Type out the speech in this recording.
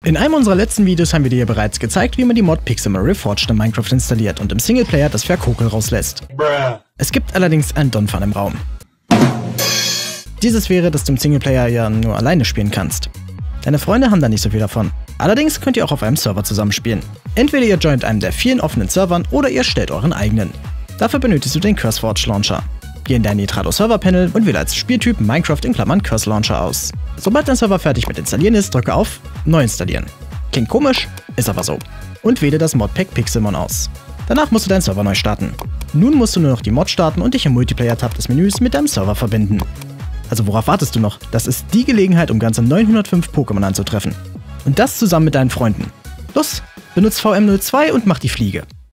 In einem unserer letzten Videos haben wir dir bereits gezeigt, wie man die Mod Pixelmon Reforged in Minecraft installiert und im Singleplayer das Verkokel rauslässt. Es gibt allerdings einen Donphan im Raum. Dieses wäre, dass du im Singleplayer ja nur alleine spielen kannst. Deine Freunde haben da nicht so viel davon. Allerdings könnt ihr auch auf einem Server zusammenspielen. Entweder ihr joint einem der vielen offenen Servern oder ihr stellt euren eigenen. Dafür benötigst du den CurseForge Launcher. Geh in dein Nitrado Server Panel und wähle als Spieltyp Minecraft Curse Launcher aus. Sobald dein Server fertig mit Installieren ist, drücke auf Neu installieren. Klingt komisch, ist aber so. Und wähle das Modpack Pixelmon aus. Danach musst du deinen Server neu starten. Nun musst du nur noch die Mod starten und dich im Multiplayer-Tab des Menüs mit deinem Server verbinden. Also worauf wartest du noch? Das ist die Gelegenheit, um ganze 905 Pokémon anzutreffen. Und das zusammen mit deinen Freunden. Los, benutzt VM02 und mach die Fliege.